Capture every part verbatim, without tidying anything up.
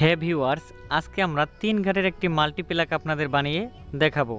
হে viewers, আজকে আমরা তিন ঘাটের একটি মাল্টিপ্লাগ আপনাদের বানিয়ে দেখাবো।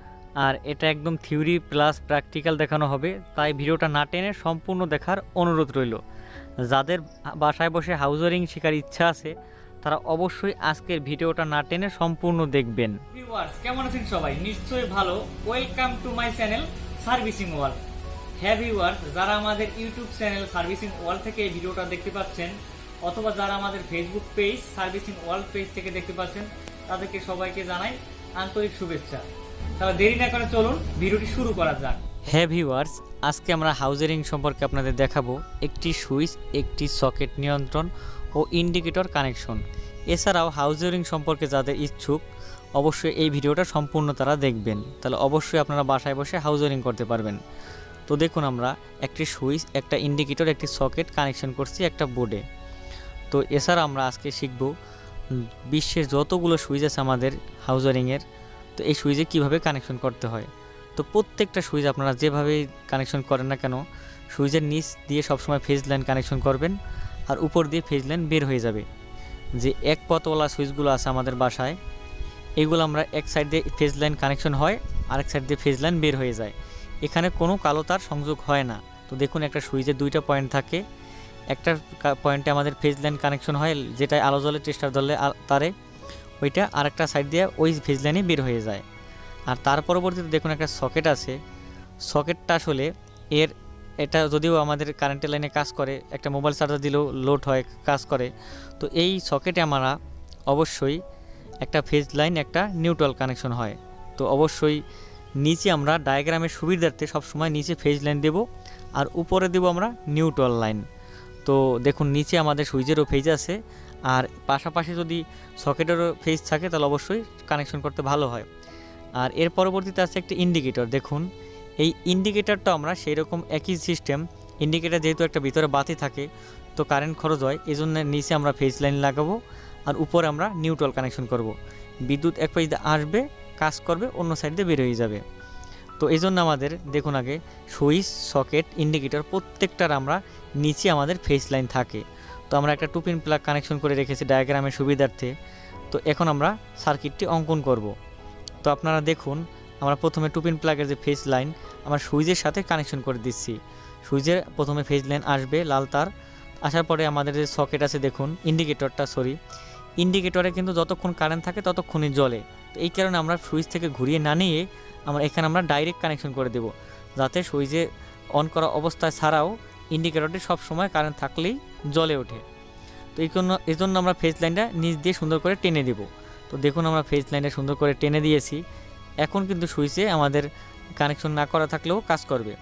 আর এটা একদম থিওরি প্লাস প্র্যাকটিক্যাল দেখানো হবে, তাই ভিডিওটা না টেনে সম্পূর্ণ দেখার অনুরোধ রইল। যাদের বাসায় বসে হাউস ওয়ারিং শেখার ইচ্ছা আছে তারা অবশ্যই আজকের ভিডিওটা না টেনে সম্পূর্ণ দেখবেন। ভিউয়ার্স, কেমন আছেন সবাই? নিশ্চয়ই ভালো। Welcome to my channel servicing world. হ্যাঁ ভিউয়ার্স, যারা আমাদের ইউটিউব চ্যানেল সার্ভিসিং ওয়ার্ল্ড থেকে এই ভিডিওটা দেখতে পাচ্ছেন অথবা যারা আমাদের Facebook page servicing world page থেকে দেখতে পাচ্ছেন তাদেরকে সবাইকে জানাই আন্তরিক শুভেচ্ছা। তাহলে দেরি না করে চলুন ভিডিওটি শুরু করা যাক। হ্যাঁ ভিউয়ার্স, আজকে আমরা হাউজিং সম্পর্কে আপনাদের দেখাবো একটি সুইচ, একটি সকেট নিয়ন্ত্রণ ও ইন্ডিকেটর কানেকশন। এছাড়াও হাউজিং সম্পর্কে যাদের ইচ্ছুক অবশ্যই এই ভিডিওটা সম্পূর্ণ তারা দেখবেন, তাহলে অবশ্যই আপনারা বাসায় বসে হাউজিং করতে পারবেন। তো দেখুন, আমরা একটি সুইচ, একটা ইন্ডিকেটর, একটি সকেট কানেকশন করছি একটা বোর্ডে। তো এছাড়া আমরা আজকে শিখব বিশ্বের যতগুলো সুইচ আছে আমাদের হাউস ওয়ারিংয়ের, তো এই সুইচে কীভাবে কানেকশন করতে হয়। তো প্রত্যেকটা সুইচ আপনারা যেভাবে কানেকশন করেন না কেন, সুইচের নিচ দিয়ে সবসময় ফেজ লাইন কানেকশন করবেন আর উপর দিয়ে ফেজ লাইন বের হয়ে যাবে। যে এক পথওয়ালা সুইচগুলো আছে আমাদের বাসায়, এগুলো আমরা এক সাইড দিয়ে ফেজ লাইন কানেকশন হয়, আরেক সাইড দিয়ে ফেজ লাইন বের হয়ে যায়। এখানে কোনো কালো তার সংযোগ হয় না। তো দেখুন, একটা সুইচে দুইটা পয়েন্ট থাকে, একটা পয়েন্টে আমাদের ফেজ লাইন কানেকশন হয় যেটা আলো জ্বলে টেস্টার ধরলে তারে, ওইটা আরেকটা সাইড দিয়ে ওই ফেজ লাইনে বের হয়ে যায়। আর তার পরবর্তীতে দেখুন একটা সকেট আছে। সকেটটা আসলে এর এটা যদিও আমাদের কারেন্টের লাইনে কাজ করে, একটা মোবাইল চার্জার দিলেও লোড হয়, কাজ করে। তো এই সকেটে আমরা অবশ্যই একটা ফেজ লাইন, একটা নিউট্রাল কানেকশন হয়। তো অবশ্যই নিচে আমরা ডায়াগ্রামের সুবিধার্থে সবসময় নিচে ফেজ লাইন দেব আর উপরে দেব আমরা নিউট্রাল লাইন। তো দেখুন, নিচে আমাদের সুইচেরও ফেজ আছে আর পাশাপাশি যদি সকেটেরও ফেজ থাকে তাহলে অবশ্যই কানেকশন করতে ভালো হয়। আর এর পরবর্তীতে আছে একটি ইন্ডিকেটর। দেখুন, এই ইন্ডিকেটরটা আমরা সেই রকম একই সিস্টেম। ইন্ডিকেটর যেহেতু একটা ভিতরে বাতি থাকে তো কারেন্ট খরচ হয়, এই জন্য নিচে আমরা ফেজ লাইন লাগাবো আর উপরে আমরা নিউট্রাল কানেকশন করব। বিদ্যুৎ এক পাশ দিয়ে আসবে, কাজ করবে, অন্য সাইড দিয়ে বের হয়ে যাবে। তো এই জন্য আমাদের দেখুন, আগে সুইচ, সকেট, ইন্ডিকেটর প্রত্যেকটার আমরা নিচে আমাদের ফেজ লাইন থাকে। তো আমরা একটা টু পিন প্লাগ কানেকশন করে রেখেছি ডায়াগ্রামের সুবিধার্থে। তো এখন আমরা সার্কিটটি অঙ্কন করব। তো আপনারা দেখুন, আমরা প্রথমে টু পিন প্লাগের যে ফেজ লাইন আমরা সুইচের সাথে কানেকশন করে দিচ্ছি। সুইচের প্রথমে ফেজ লাইন আসবে লাল তার, আসার পরে আমাদের যে সকেট আছে দেখুন, ইন্ডিকেটরটা সরি ইন্ডিকেটরে কিন্তু যতক্ষণ কারেন্ট থাকে ততক্ষণই জ্বলে। তো এই কারণে আমরা সুইচ থেকে ঘুরিয়ে না নিয়ে আমরা এখানে আমরা ডাইরেক্ট কানেকশন করে দেব, যাতে সুইচে অন করা অবস্থায় ছাড়াও ইন্ডিকেটরটি সবসময় কারেন্ট থাকলেই জ্বলে ওঠে। তো এই জন্য এই জন্য আমরা ফেজ লাইনটা নিচ দিয়ে সুন্দর করে টেনে দেব। তো দেখুন, আমরা ফেজ লাইনটা সুন্দর করে টেনে দিয়েছি। এখন কিন্তু সুইচে আমাদের কানেকশন না করা থাকলেও কাজ করবে।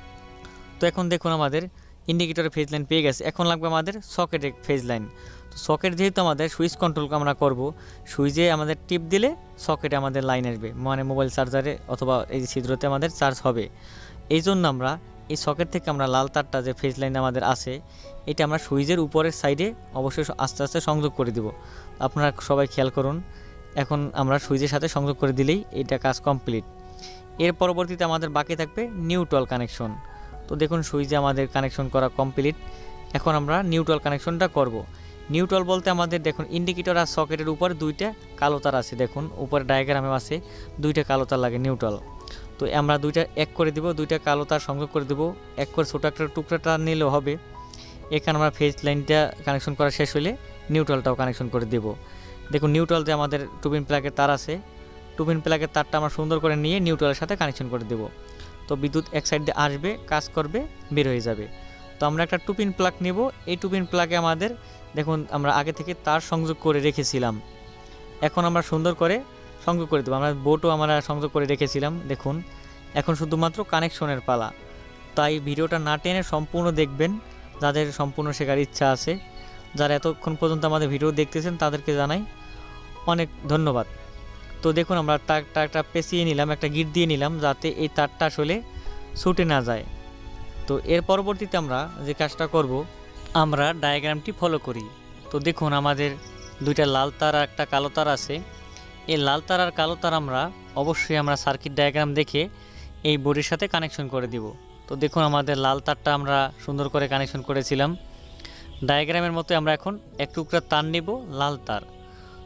তো এখন দেখুন, আমাদের ইন্ডিকেটরের ফেজ লাইন পেয়ে গেছে। এখন লাগবে আমাদের সকেটের ফেজ লাইন। তো সকেট যেহেতু আমাদের সুইচ কন্ট্রোল আমরা করব, সুইচে আমাদের টিপ দিলে সকেটে আমাদের লাইন আসবে, মানে মোবাইল চার্জারে অথবা এই ছিদ্রতে আমাদের চার্জ হবে। এই জন্য আমরা এই সকেট থেকে আমরা লাল তারটা যে ফেজ লাইন আমাদের আছে এটা আমরা সুইচের উপরের সাইডে অবশ্যই আস্তে আস্তে সংযোগ করে দিব। আপনারা সবাই খেয়াল করুন, এখন আমরা সুইচের সাথে সংযোগ করে দিলেই এটা কাজ কমপ্লিট। এর পরবর্তীতে আমাদের বাকি থাকবে নিউট্রাল কানেকশন। তো দেখুন, সুইচে আমাদের কানেকশন করা কমপ্লিট। এখন আমরা নিউট্রাল কানেকশনটা করব। নিউট্রাল বলতে আমাদের দেখুন, ইন্ডিকেটর আর সকেটের উপর দুইটা কালো তার আছে। দেখুন, উপরে ডায়াগ্রামে আছে দুইটা কালো তার লাগে নিউট্রাল। তো আমরা দুইটা এক করে দিব, দুইটা কালো তার সংযোগ করে দেব। এক করে ছোটো একটা টুকরা তার নিলেও হবে। এখানে আমরা ফেজ লাইনটা কানেকশন করা শেষ হলে নিউট্রালটাও কানেকশন করে দেব। দেখুন, নিউট্রাল যে আমাদের টু পিন প্লাগের তার আছে, টু পিন প্লাগের তারটা আমরা সুন্দর করে নিয়ে নিউট্রালের সাথে কানেকশন করে দেব। তো বিদ্যুৎ এক সাইড দিয়ে আসবে, কাজ করবে, বের হয়ে যাবে। তো আমরা একটা টু পিন প্লাগ নেব। এই টু পিন প্লাগে আমাদের দেখুন আমরা আগে থেকে তার সংযোগ করে রেখেছিলাম, এখন আমরা সুন্দর করে সংযোগ করে দেবো। আমরা বোর্ডও আমরা সংযোগ করে রেখেছিলাম। দেখুন, এখন শুধুমাত্র কানেকশনের পালা। তাই ভিডিওটা না টেনে সম্পূর্ণ দেখবেন যাদের সম্পূর্ণ শেখার ইচ্ছা আছে। যারা এতক্ষণ পর্যন্ত আমাদের ভিডিও দেখতেছেন তাদেরকে জানাই অনেক ধন্যবাদ। তো দেখুন, আমরা তারটা একটা পেঁচিয়ে নিলাম, একটা গিট দিয়ে নিলাম যাতে এই তারটা আসলে ছুটে না যায়। তো এর পরবর্তীতে আমরা যে কাজটা করব, আমরা ডায়াগ্রামটি ফলো করি। তো দেখুন, আমাদের দুইটা লাল তার আর একটা কালো তার আছে। এই লাল তার আর কালো তার আমরা অবশ্যই আমরা সার্কিট ডায়াগ্রাম দেখে এই বোর্ডের সাথে কানেকশন করে দিব। তো দেখুন, আমাদের লাল তারটা আমরা সুন্দর করে কানেকশন করেছিলাম ডায়াগ্রামের মতো। আমরা এখন এক টুকরা তার নেব লাল তার।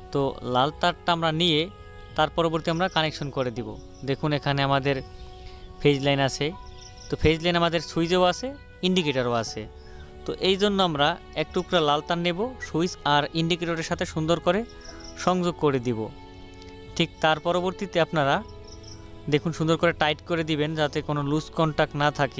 তো লাল তারটা আমরা নিয়ে তার পরবর্তী আমরা কানেকশন করে দিব। দেখুন এখানে আমাদের ফেজ লাইন আছে, তো ফেজ লাইন আমাদের সুইচেও আছে, ইন্ডিকেটরও আছে। তো এই জন্য আমরা এক টুকরা লাল তার নেব, সুইচ আর ইন্ডিকেটরের সাথে সুন্দর করে সংযোগ করে দিব। ঠিক তার পরবর্তীতে আপনারা দেখুন সুন্দর করে টাইট করে দিবেন যাতে কোনো লুজ কন্টাক্ট না থাকে।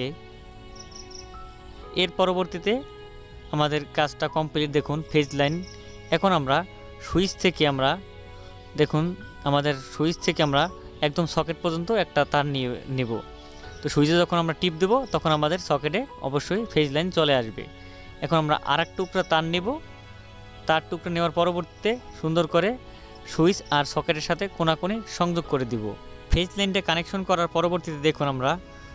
এর পরবর্তীতে আমাদের কাজটা কমপ্লিট। দেখুন ফেজ লাইন, এখন আমরা সুইচ থেকে আমরা দেখুন আমাদের সুইচ থেকে আমরা একদম সকেট পর্যন্ত একটা তার নিয়ে নেব। তো সুইচে যখন আমরা টিপ দেব তখন আমাদের সকেটে অবশ্যই ফেজ লাইন চলে আসবে। এখন আমরা আর এক টুকরা তার নেব, তার টুকরা নেওয়ার পরবর্তীতে সুন্দর করে সুইচ আর সকেটের সাথে কোনাকুনি সংযোগ করে দিব। ফেজ লাইনটা কানেকশন করার পরবর্তীতে দেখুন আমরা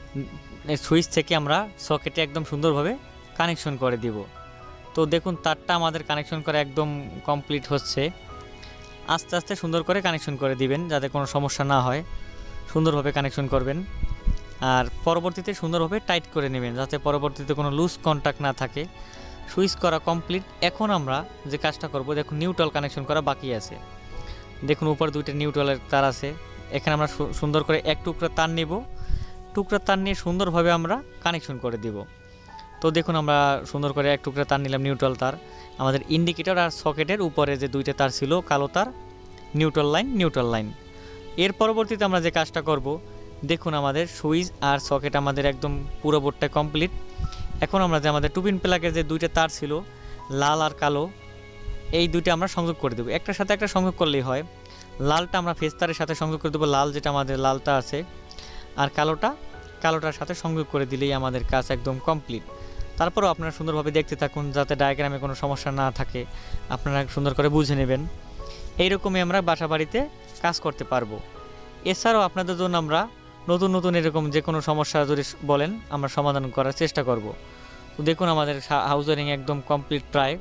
সুইচ থেকে আমরা সকেটে একদম সুন্দরভাবে কানেকশন করে দিব। তো দেখুন তারটা আমাদের কানেকশন করা একদম কমপ্লিট হচ্ছে। আস্তে আস্তে সুন্দর করে কানেকশন করে দিবেন যাতে কোনো সমস্যা না হয়, সুন্দরভাবে কানেকশন করবেন। আর পরবর্তীতে সুন্দরভাবে টাইট করে নেবেন যাতে পরবর্তীতে কোনো লুজ কন্টাক্ট না থাকে। সুইচ করা কমপ্লিট। এখন আমরা যে কাজটা করব, দেখুন নিউট্রাল কানেকশন করা বাকি আছে। দেখুন উপর দুইটা নিউট্রালের তার আছে, এখানে আমরা সুন্দর করে এক টুকরা তার নেব, টুকরা তার নিয়ে সুন্দরভাবে আমরা কানেকশন করে দিব। তো দেখুন আমরা সুন্দর করে এক টুকরা তার নিলাম, নিউট্রাল তার। আমাদের ইন্ডিকেটর আর সকেটের উপরে যে দুইটা তার ছিল কালো তার, নিউট্রাল লাইন নিউট্রাল লাইন। এর পরবর্তীতে আমরা যে কাজটা করব, দেখুন আমাদের সুইচ আর সকেট আমাদের একদম পুরো বোর্ডটা কমপ্লিট। এখন আমরা যে আমাদের টুপিন প্লাগের যে দুইটা তার ছিল লাল আর কালো, এই দুইটা আমরা সংযোগ করে দেবো। একটার সাথে একটা সংযোগ করলেই হয়। লালটা আমরা ফেজ তারের সাথে সংযোগ করে দেবো, লাল যেটা আমাদের লালটা আছে, আর কালোটা কালোটার সাথে সংযোগ করে দিলেই আমাদের কাজ একদম কমপ্লিট। তারপরও আপনারা সুন্দরভাবে দেখতে থাকুন যাতে ডায়াগ্রামে কোনো সমস্যা না থাকে, আপনারা সুন্দর করে বুঝে নেবেন। এইরকমই আমরা বাসা বাড়িতে কাজ করতে পারবো। এছাড়াও আপনাদের জন্য আমরা নতুন নতুন এরকম যে কোনো সমস্যা যদি বলেন আমরা সমাধান করার চেষ্টা করব। তো দেখুন আমাদের হাউস ওয়ারিং একদম কমপ্লিট প্রায়।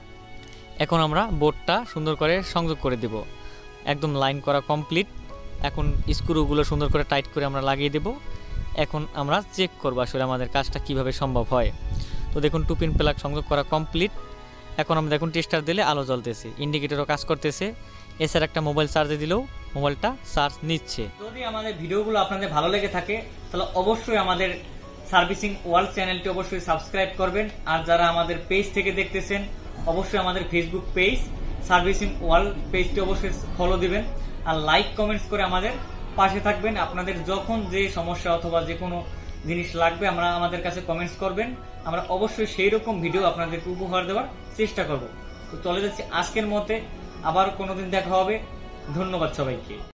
এখন আমরা বোর্ডটা সুন্দর করে সংযোগ করে দেব, একদম লাইন করা কমপ্লিট। এখন স্ক্রুগুলো সুন্দর করে টাইট করে আমরা লাগিয়ে দেব। এখন আমরা চেক করব আসলে আমাদের কাজটা কিভাবে সম্ভব হয়। তো দেখুন টু পিন প্লাগ সংযোগ করা কমপ্লিট। এখন আমরা দেখুন টেস্টার দিলে আলো জ্বলতেছে, ইন্ডিকেটরও কাজ করতেছে। এছাড়া একটা মোবাইল চার্জে দিলেও মোবাইলটা চার্জ নিচ্ছে। যদি আমাদের ভিডিওগুলো আপনাদের ভালো লেগে থাকে তাহলে অবশ্যই আমাদের সার্ভিসিং ওয়ার্ল্ড চ্যানেলটি অবশ্যই সাবস্ক্রাইব করবেন। আর যারা আমাদের পেজ থেকে দেখতেছেন অবশ্যই আমাদের ফেসবুক পেজ সার্ভিসিং ওয়ার্ল্ড পেজটি অবশ্যই ফলো দিবেন আর লাইক কমেন্টস করে আমাদের পাশে থাকবেন। আপনাদের যখন যে সমস্যা অথবা যে কোনো জিনিস লাগবে আমরা আমাদের কাছে কমেন্টস করবেন, আমরা অবশ্যই সেই রকম ভিডিও আপনাদেরকে উপহার দেওয়ার চেষ্টা করব। তো চলে যাচ্ছি আজকের মধ্যে, আবার কোনোদিন দেখা হবে। ধন্যবাদ সবাইকে।